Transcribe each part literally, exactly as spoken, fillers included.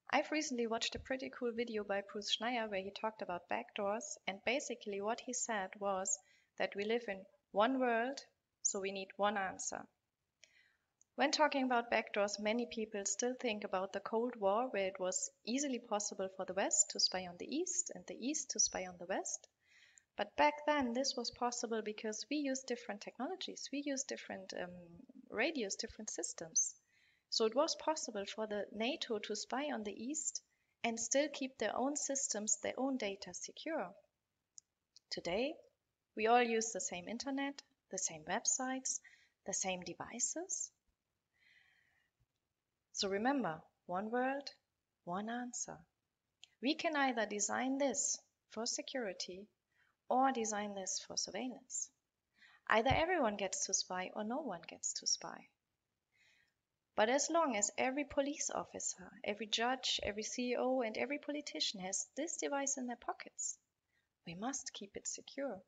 I've recently watched a pretty cool video by Bruce Schneier where he talked about backdoors, and basically what he said was that we live in one world, so we need one answer. When talking about backdoors, many people still think about the Cold War, where it was easily possible for the West to spy on the East and the East to spy on the West. But back then, this was possible because we used different technologies, we used different um, radios, different systems. So it was possible for the NATO to spy on the East and still keep their own systems, their own data secure. Today, we all use the same internet, the same websites, the same devices. So remember, one world, one answer. We can either design this for security or design this for surveillance. Either everyone gets to spy or no one gets to spy. But as long as every police officer, every judge, every C E O, and every politician has this device in their pockets, we must keep it secure.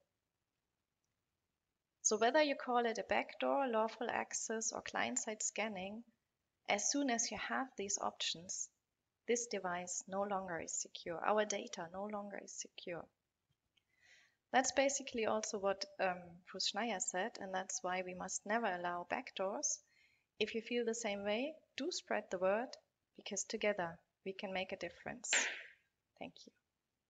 So whether you call it a backdoor, lawful access, or client-side scanning, as soon as you have these options, this device no longer is secure. Our data no longer is secure. That's basically also what um, Bruce Schneier said, and that's why we must never allow backdoors. If you feel the same way, do spread the word, because together we can make a difference. Thank you.